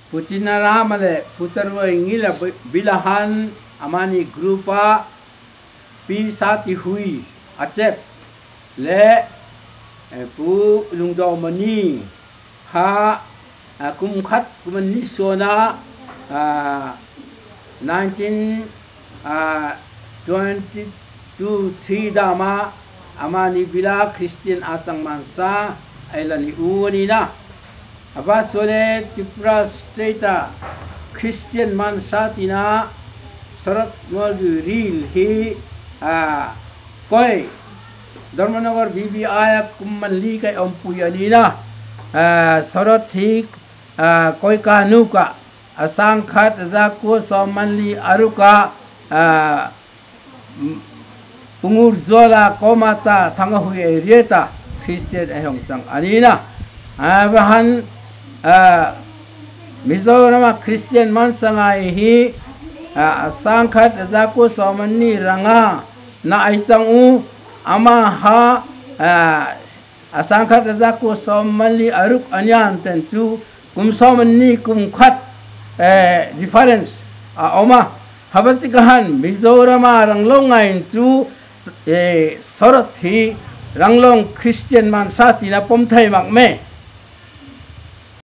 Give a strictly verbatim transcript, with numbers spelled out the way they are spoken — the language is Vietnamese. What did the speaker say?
pucinara male putarwa ingila bilahan amani grupa pisati hui acep le pu lungdaw mani ha kumkhat kumani sona nineteen twenty-two three dama amani bila Christian atang mansa ailani uani na aba sole Tripura state Christian mansa tina sarat ngol ril hi a koi Dharmanagar B B I kummanli kai ompuyani na sarat hi koi kanuka asangkhat zaku somanli aruka pungur zola komata thangahui rieta Christian ehong sang anina bahan Mizoram Christian mansanga hi asangkhat zaku somanni ranga na aitang u ama ha asangkhat zaku somanli aruk anyan tentu kum somanni kum khat difference oma habasikahan Mizoram ranglongain chu Sorothi ranglong Christian man sati na pomthai mak me